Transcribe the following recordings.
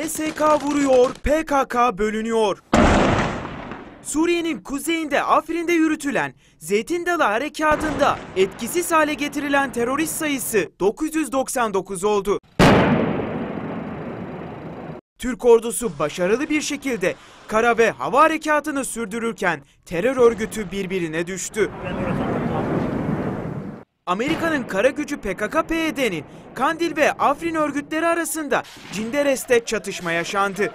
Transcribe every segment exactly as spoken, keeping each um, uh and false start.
H S K vuruyor, P K K bölünüyor. Suriye'nin kuzeyinde Afrin'de yürütülen Zeytin Dalı Harekatı'nda etkisiz hale getirilen terörist sayısı dokuz yüz doksan dokuz oldu. Türk ordusu başarılı bir şekilde kara ve hava harekatını sürdürürken terör örgütü birbirine düştü. Amerika'nın kara gücü P K K P Y D'nin Kandil ve Afrin örgütleri arasında Cinderes'te çatışma yaşandı.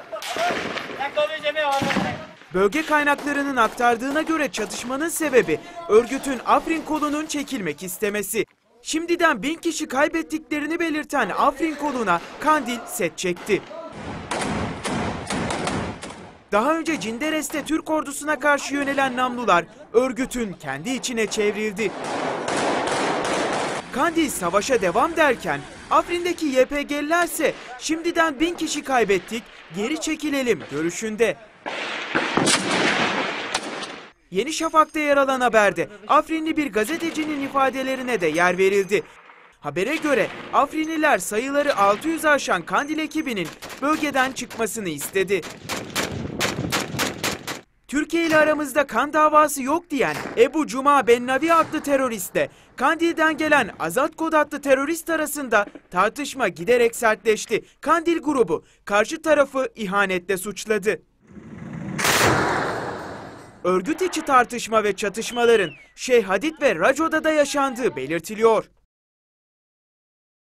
Bölge kaynaklarının aktardığına göre çatışmanın sebebi örgütün Afrin kolunun çekilmek istemesi. Şimdiden bin kişi kaybettiklerini belirten Afrin koluna Kandil set çekti. Daha önce Cinderes'te Türk ordusuna karşı yönelen namlular örgütün kendi içine çevrildi. Kandil savaşa devam derken Afrin'deki Y P G'liler ise şimdiden bin kişi kaybettik, geri çekilelim görüşünde. Yeni Şafak'ta yer alan haberde Afrinli bir gazetecinin ifadelerine de yer verildi. Habere göre Afrinliler sayıları altı yüzü aşan Kandil ekibinin bölgeden çıkmasını istedi. Türkiye ile aramızda kan davası yok diyen Ebu Cuma Bennavi adlı teröristle Kandil'den gelen Azat Kod adlı terörist arasında tartışma giderek sertleşti. Kandil grubu karşı tarafı ihanetle suçladı. Örgüt içi tartışma ve çatışmaların Şeyh Hadid ve Raco'da da yaşandığı belirtiliyor.